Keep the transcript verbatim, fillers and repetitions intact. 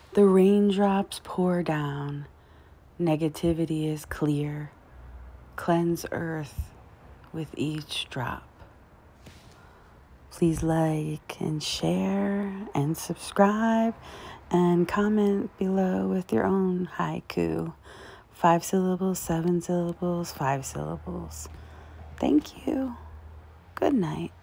The raindrops pour down. Negativity is clear. Cleanse earth with each drop. Please like and share and subscribe and comment below with your own haiku. Five syllables, seven syllables, five syllables. Thank you. Good night.